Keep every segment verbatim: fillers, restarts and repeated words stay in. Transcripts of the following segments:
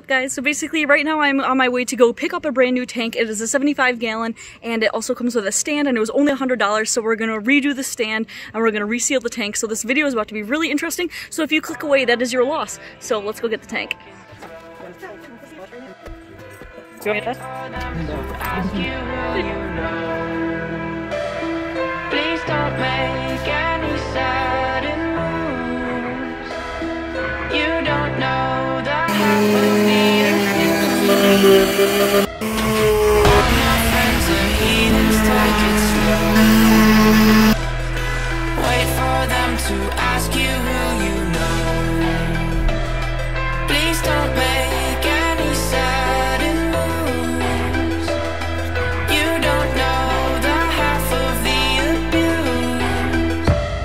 Guys, so basically right now I'm on my way to go pick up a brand new tank. It is a seventy-five gallon and it also comes with a stand, and it was only one hundred dollars, so we're going to redo the stand and we're going to reseal the tank. So this video is about to be really interesting, so if you click away, that is your loss. So let's go get the tank. Do you want to get Please don't make any sudden moves. You don't know the half of the all my friends are heathens, take it slow. Wait for them to ask you who you know. Please don't make any sudden moves. You don't know the half of the abuse.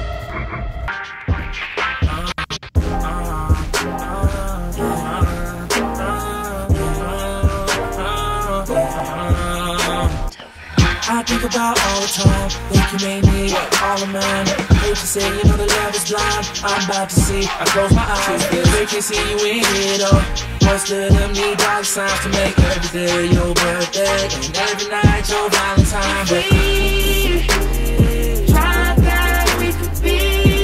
I think about all the time, think you made me all of mine. Hate to say, you know the love is blind. I'm about to see, I close my eyes, they can see you in it all. Most of them need dollar signs to make every day your birthday and every night your Valentine. But we try that we could be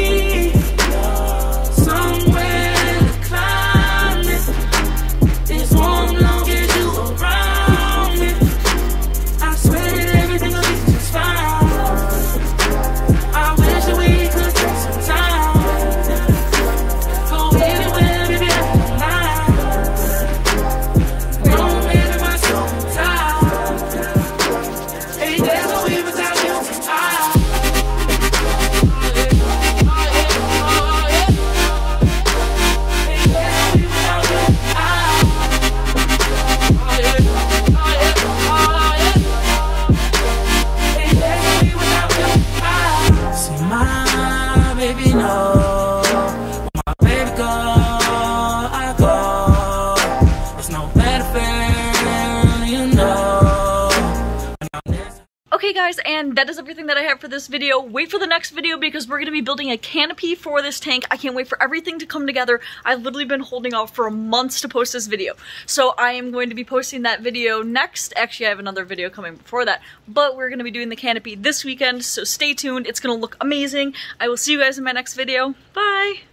somewhere climbing. This warm long as you around me. I swear that everything will be just fine. I wish that we could take some time. Go anywhere, baby, I don't mind. Don't make my soul tired. Hey, there's no way without you. I baby, no, my baby go, I go. It's no better feeling, you know. Okay guys, and that is everything that I have for this video. Wait for the next video because we're going to be building a canopy for this tank. I can't wait for everything to come together. I've literally been holding off for months to post this video. So I am going to be posting that video next. Actually, I have another video coming before that. But we're going to be doing the canopy this weekend, so stay tuned. It's going to look amazing. I will see you guys in my next video. Bye!